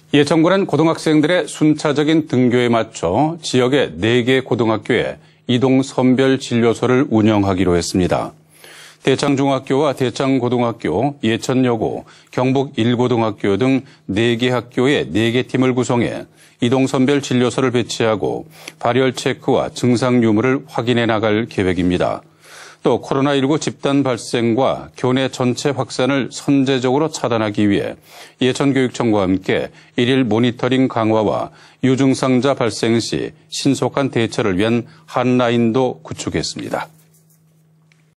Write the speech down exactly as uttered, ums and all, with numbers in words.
예천군은 고등학생들의 순차적인 등교에 맞춰 지역의 네 개 고등학교에 이동 선별 진료소를 운영하기로 했습니다. 대창중학교와 대창고등학교, 예천여고, 경북 일고등학교 등 네 개 학교에 네 개 팀을 구성해 이동선별 진료소를 배치하고 발열 체크와 증상 유무를 확인해 나갈 계획입니다. 또 코로나십구 집단 발생과 교내 전체 확산을 선제적으로 차단하기 위해 예천교육청과 함께 일일 모니터링 강화와 유증상자 발생 시 신속한 대처를 위한 핫라인도 구축했습니다.